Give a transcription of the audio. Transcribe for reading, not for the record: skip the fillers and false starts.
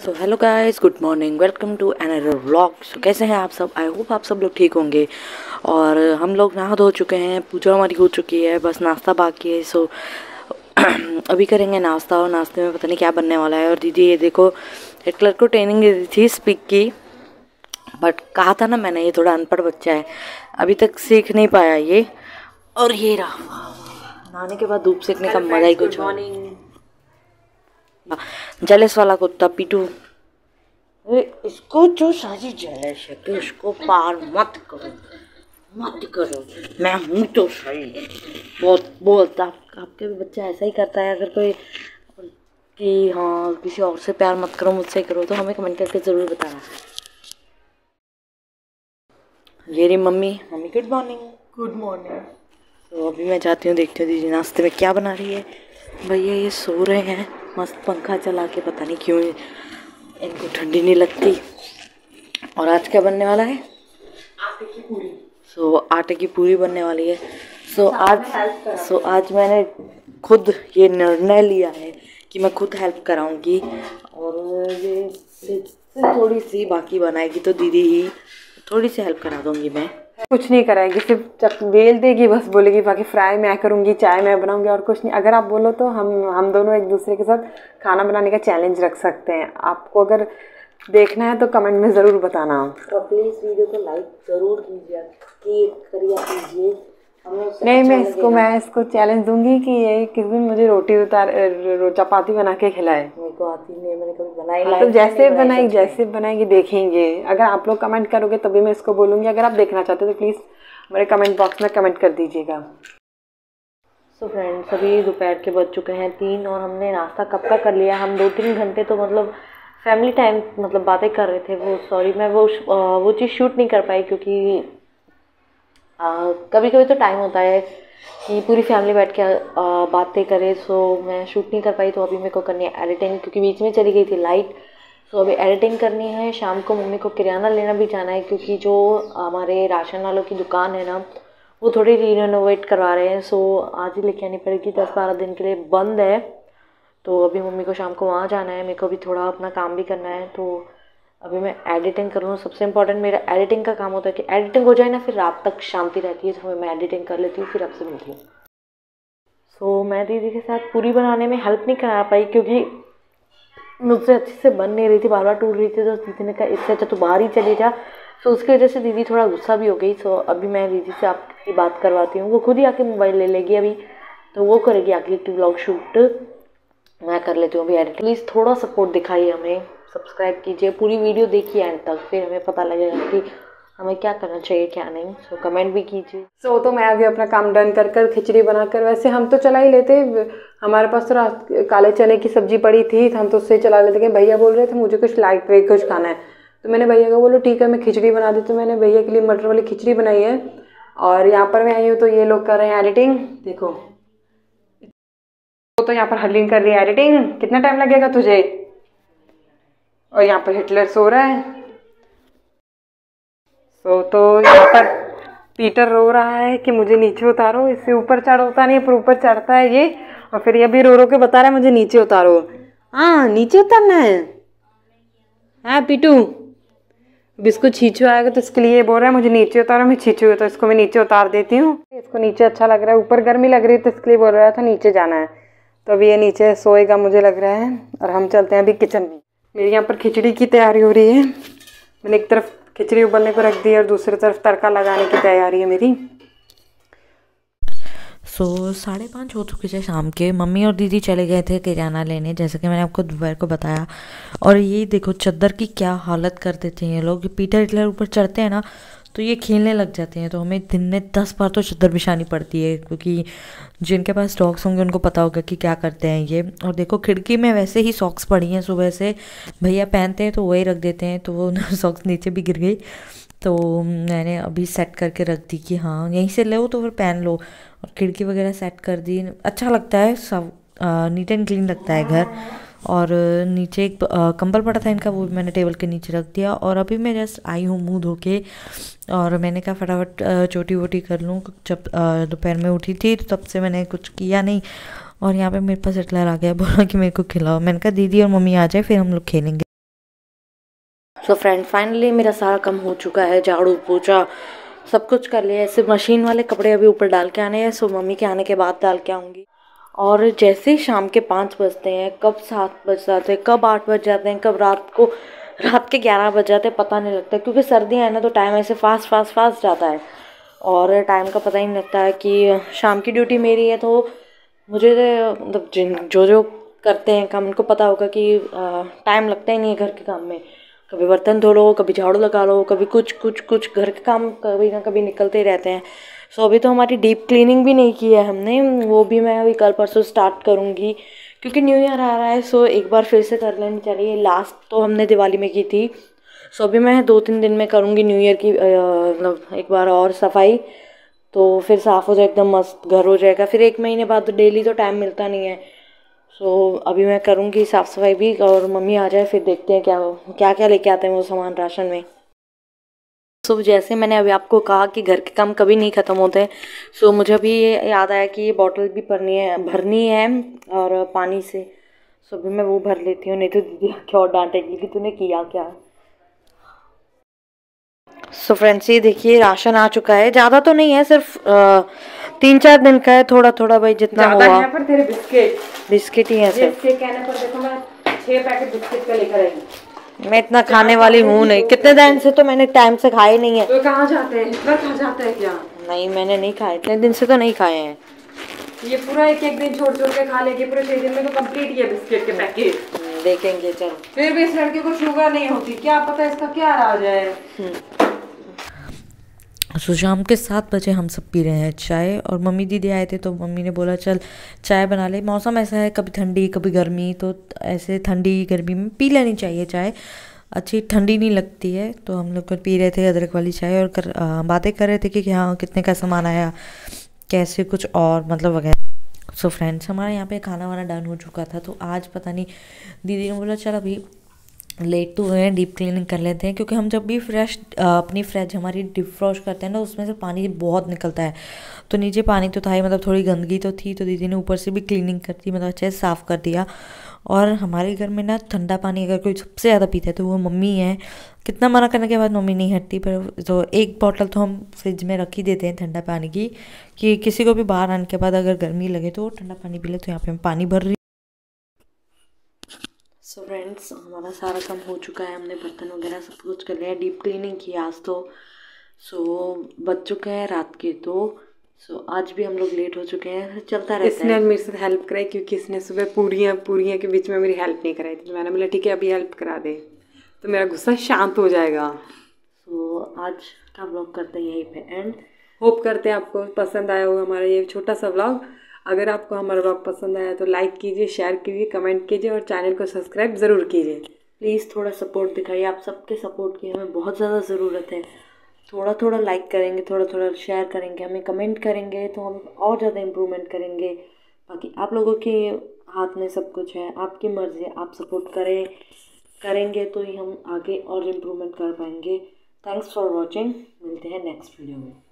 So hello guys, good morning, welcome to another vlog. So कैसे हैं आप सब? आई होप आप सब लोग ठीक होंगे। और हम लोग नहा धो चुके हैं, पूजा हमारी हो चुकी है, बस नाश्ता बाकी है। सो अभी करेंगे नाश्ता, और नाश्ते में पता नहीं क्या बनने वाला है। और दीदी ये देखो हिटलर को ट्रेनिंग दे दी थी स्पीक की, बट कहा था ना मैंने ये थोड़ा अनपढ़ बच्चा है, अभी तक सीख नहीं पाया ये। और ये रहा नहाने के बाद धूप सेकने का मजा ही कुछ और। जेलस वाला कुत्ता पीटू, इसको जो सारी जेलस है कि उसको पार मत करो मत करो, मैं हूँ तो सही। बहुत बोलता आपके भी बच्चा ऐसा ही करता है। अगर कोई कि हाँ किसी और से प्यार मत करो, मुझसे करो, तो हमें कमेंट करके ज़रूर बताना। ये रही mummy. Mummy good morning. Good morning. तो अभी मैं जाती हूँ, देखती हूँ दीदी नाश्ते में क्या बना रही है। भैया ये सो रहे हैं मस्त पंखा चला के, पता नहीं क्यों इनको ठंडी नहीं लगती। और आज क्या बनने वाला है? आटे की पूरी। आटे की पूरी बनने वाली है। आज मैंने खुद ये निर्णय लिया है कि मैं खुद हेल्प कराऊंगी। और ये थोड़ी सी बाकी बनाएगी तो दीदी ही थोड़ी सी हेल्प करा दूंगी। मैं कुछ नहीं कराएगी, सिर्फ बेल देगी, बस बोलेगी बाकी फ्राई मैं करूँगी, चाय मैं बनाऊँगी, और कुछ नहीं। अगर आप बोलो तो हम दोनों एक दूसरे के साथ खाना बनाने का चैलेंज रख सकते हैं। आपको अगर देखना है तो कमेंट में ज़रूर बताना। तो प्लीज़ वीडियो को लाइक ज़रूर कीजिए। नहीं, मैं इसको चैलेंज दूंगी कि ये किस दिन मुझे चपाती बना के खिलाए। मेरे को आती नहीं, मैंने कभी बनाई। तो जैसे बनाएगी देखेंगे। अगर आप लोग कमेंट करोगे तभी मैं इसको बोलूँगी। अगर आप देखना चाहते हो तो प्लीज़ हमारे कमेंट बॉक्स में कमेंट कर दीजिएगा। सो फ्रेंड्स, अभी दोपहर के बज चुके हैं 3 और हमने नाश्ता कब का कर लिया। हम 2-3 घंटे तो मतलब फैमिली टाइम मतलब बातें कर रहे थे। मैं वो चीज़ शूट नहीं कर पाई, क्योंकि कभी कभी तो टाइम होता है कि पूरी फैमिली बैठ के बातें करे। सो मैं शूट नहीं कर पाई। तो अभी मेरे को करनी है एडिटिंग, क्योंकि बीच में चली गई थी लाइट। सो अभी एडिटिंग करनी है। शाम को मम्मी को किराना लेना भी जाना है, क्योंकि जो हमारे राशन वालों की दुकान है ना, वो थोड़ी रीनोवेट करवा रहे हैं। सो आज ही लेके आनी पड़ेगी, 10-12 दिन के लिए बंद है। तो अभी मम्मी को शाम को वहाँ जाना है, मेरे को भी थोड़ा अपना काम भी करना है। तो अभी मैं एडिटिंग कर लूँ। सबसे इम्पोर्टेंट मेरा एडिटिंग का काम होता है कि एडिटिंग हो जाए ना, फिर रात तक शांति रहती है। तो मैं एडिटिंग कर लेती हूँ, फिर आपसे मिलती हूँ। सो मैं दीदी के साथ पूरी बनाने में हेल्प नहीं करा पाई, क्योंकि मुझसे अच्छे से बन नहीं रही थी, बार बार टूट रही थी। तो दीदी ने कहा इससे अच्छा तो बाहर ही चले जा। सो उसकी वजह से दीदी थोड़ा गुस्सा भी हो गई। सो अभी मैं दीदी से आपकी बात करवाती हूँ। वो खुद ही आके मोबाइल ले लेगी अभी, तो वो करेगी आगे की व्लॉग शूट। मैं कर लेती हूँ अभी एडिट। प्लीज़ थोड़ा सपोर्ट दिखाइए हमें, सब्सक्राइब कीजिए, पूरी वीडियो देखिए एंड तक, फिर हमें पता लगेगा कि हमें क्या करना चाहिए क्या नहीं। सो कमेंट भी कीजिए। तो मैं आगे अपना काम डन कर खिचड़ी बनाकर, वैसे हम तो चला ही लेते। हमारे पास तो काले चने की सब्जी पड़ी थी, तो हम तो उससे चला लेते। भैया बोल रहे थे मुझे कुछ लाइट वेट कुछ खाना है, तो मैंने भैया को बोलो ठीक है मैं खिचड़ी बना दी। तो मैंने भैया के लिए मटर वाली खिचड़ी बनाई है। और यहाँ पर मैं आई हूँ तो ये लोग कर रहे हैं एडिटिंग। देखो तो यहाँ पर हरलीन कर रही है एडिटिंग। कितना टाइम लगेगा तुझे? और यहाँ पर हिटलर सो रहा है। तो यहाँ पर पीटर रो रहा है कि मुझे नीचे उतारो। इससे ऊपर चढ़ होता नहीं, पर ऊपर चढ़ता है ये। और फिर ये भी रो के बता रहा है मुझे नीचे उतारो। हाँ नीचे उतरना है। हाँ पीटू, अब इसको छींचू आएगा तो इसके लिए बोल रहा है मुझे नीचे उतारो। मैं छींचू, तो इसको मैं नीचे उतार देती हूँ। इसको नीचे अच्छा लग रहा है, ऊपर गर्मी लग रही है, तो इसके लिए बोल रहा था नीचे जाना है। तो अभी ये नीचे सोएगा मुझे लग रहा है। और हम चलते हैं अभी किचन में। मेरी यहाँ पर खिचड़ी की तैयारी हो रही है। मैंने एक तरफ खिचड़ी उबलने को रख दी है और दूसरी तरफ तड़का लगाने की तैयारी है मेरी। 5:30 हो चुके थे शाम के। मम्मी और दीदी चले गए थे किराना लेने, जैसे कि मैंने आपको दोपहर को बताया। और ये देखो चद्दर की क्या हालत कर देते हैं ये लोग। पीटर हिटलर ऊपर चढ़ते हैं ना, तो ये खेलने लग जाते हैं। तो हमें दिन में 10 बार तो चद्दर बिछानी पड़ती है, क्योंकि जिनके पास डॉग्स होंगे उनको पता होगा कि क्या करते हैं ये। और देखो खिड़की में वैसे ही सॉक्स पड़ी हैं, सुबह से भैया पहनते हैं तो वही रख देते हैं, तो वो सॉक्स नीचे भी गिर गई। तो मैंने अभी सेट करके रख दी कि हाँ यहीं से लो तो फिर पहन लो। और खिड़की वगैरह सेट कर दी, अच्छा लगता है, सब नीट एंड क्लीन लगता है घर। और नीचे एक कंबल पड़ा था इनका, वो भी मैंने टेबल के नीचे रख दिया। और अभी मैं जस्ट आई हूँ मुंह धो के, और मैंने कहा फटाफट चोटी वोटी कर लूँ। जब दोपहर में उठी थी तो तब से मैंने कुछ किया नहीं। और यहाँ पे मेरे पास हिटलर आ गया, बोला कि मेरे को खिलाओ। मैंने कहा दीदी और मम्मी आ जाए फिर हम लोग खेलेंगे। सो फ्रेंड फाइनली मेरा सारा काम हो चुका है, झाड़ू पोछा सब कुछ कर लिया है। सिर्फ मशीन वाले कपड़े अभी ऊपर डाल के आने हैं, सो मम्मी के आने के बाद डाल के आऊँगी। और जैसे ही शाम के 5 बजते हैं, कब 7 बज जाते हैं, कब 8 बज जाते हैं, कब रात के 11 बज जाते हैं, पता नहीं लगता। क्योंकि सर्दियाँ है ना, तो टाइम ऐसे फास्ट जाता है और टाइम का पता ही नहीं लगता है। कि शाम की ड्यूटी मेरी है, तो मुझे मतलब जो करते हैं काम, उनको पता होगा कि टाइम लगता ही नहीं है घर के काम में। कभी बर्तन धो लो, कभी झाड़ू लगा लो, कभी कुछ घर के काम कभी ना कभी निकलते ही रहते हैं। सो अभी तो हमारी डीप क्लीनिंग भी नहीं की है हमने, वो भी मैं अभी कल परसों स्टार्ट करूँगी क्योंकि न्यू ईयर आ रहा है। सो एक बार फिर से कर लेनी चाहिए। लास्ट तो हमने दिवाली में की थी, सो अभी मैं 2-3 दिन में करूँगी न्यू ईयर की मतलब एक बार और सफाई, तो फिर साफ़ हो जाए, एकदम मस्त घर हो जाएगा। फिर 1 महीने बाद डेली तो टाइम मिलता नहीं है। सो अभी मैं करूँगी साफ़ सफाई भी, और मम्मी आ जाए फिर देखते हैं क्या क्या लेके आते हैं वो सामान राशन में। सो जैसे मैंने अभी आपको कहा कि घर के काम कभी नहीं ख़त्म होते, सो मुझे अभी ये याद आया कि ये बॉटल भी भरनी है और पानी से। सो अभी मैं वो भर लेती हूँ, नहीं तो दीदी क्या डांटेगी कि तूने किया क्या। सो फ्रेंड्स ये देखिए राशन आ चुका है, ज़्यादा तो नहीं है, सिर्फ 3-4 दिन का है, थोड़ा थोड़ा भाई जितना हुआ। है पर तेरे बिस्किट ही है सिर्फ। कहने पर देखो मैं 6 पैकेट बिस्किट का लेकर आई। मैं इतना खाने वाली हूँ नहीं, कितने दिन से तो मैंने टाइम से खाए नहीं है। तो कहाँ जाते हैं, इतना खा जाता है क्या? नहीं मैंने नहीं खाए, इतने दिन से तो नहीं खाए हैं। ये पूरा एक दिन छोड़ के खा लेंगे, पूरे 6 दिन में तो कंप्लीट किया बिस्किट के पैकेट। देखेंगे चलो। फिर भी इस लड़के को शुगर नहीं होती, क्या पता इसका क्या राज है। सो शाम के 7 बजे हम सब पी रहे हैं चाय, और मम्मी दीदी आए थे तो मम्मी ने बोला चल चाय बना ले। मौसम ऐसा है, कभी ठंडी कभी गर्मी, तो ऐसे ठंडी गर्मी में पी लेनी चाहिए चाय, अच्छी ठंडी नहीं लगती है। तो हम लोग पी रहे थे अदरक वाली चाय और बातें कर रहे थे कि हाँ कितने का सामान आया, कैसे कुछ और मतलब वगैरह। सो फ्रेंड्स हमारे यहाँ पे खाना वाना डन हो चुका था, तो आज पता नहीं दीदी ने बोला चल अभी लेट तो हुए हैं, डीप क्लीनिंग कर लेते हैं। क्योंकि हम जब भी अपनी फ्रिज हमारी डीप फ्रॉश करते हैं ना, उसमें से पानी बहुत निकलता है। तो नीचे पानी तो था ही, मतलब थोड़ी गंदगी तो थी, तो दीदी ने ऊपर से भी क्लीनिंग कर दी, मतलब अच्छे से साफ़ कर दिया। और हमारे घर में ना ठंडा पानी अगर कोई सबसे ज़्यादा पीता है तो वो मम्मी है। कितना मना करने के बाद मम्मी नहीं हटती, पर तो एक बॉटल तो हम फ्रिज में रख ही देते हैं ठंडा पानी की, कि किसी को भी बाहर आने के बाद अगर गर्मी लगे तो ठंडा पानी पी ले। तो यहाँ पे हम पानी भर रही। सो फ्रेंड्स हमारा सारा काम हो चुका है, हमने बर्तन वगैरह सब कुछ कर लिया, डीप क्लीनिंग की आज तो। सो बज चुके हैं रात के 2। सो आज भी हम लोग लेट हो चुके हैं, चलता रहता है। इसने मेरे साथ हेल्प कराई, क्योंकि इसने सुबह पूरियाँ के बीच में मेरी हेल्प नहीं कराई थी, तो मैंने बोला ठीक है अभी हेल्प करा दे, तो मेरा गुस्सा शांत हो जाएगा। सो आज का व्लॉग करते हैं यहीं पे एंड। होप करते हैं आपको पसंद आया होगा हमारा ये छोटा सा व्लॉग। अगर आपको हमारा व्लॉग पसंद आया तो लाइक कीजिए, शेयर कीजिए, कमेंट कीजिए और चैनल को सब्सक्राइब ज़रूर कीजिए। प्लीज़ थोड़ा सपोर्ट दिखाइए, आप सबके सपोर्ट की हमें बहुत ज़्यादा ज़रूरत है। थोड़ा लाइक करेंगे, थोड़ा शेयर करेंगे, हमें कमेंट करेंगे तो हम और ज़्यादा इम्प्रूवमेंट करेंगे। बाकी आप लोगों के हाथ में सब कुछ है, आपकी मर्ज़ी है, आप सपोर्ट करेंगे तो ही हम आगे और इम्प्रूवमेंट कर पाएंगे। थैंक्स फॉर वॉचिंग, मिलते हैं नेक्स्ट वीडियो में।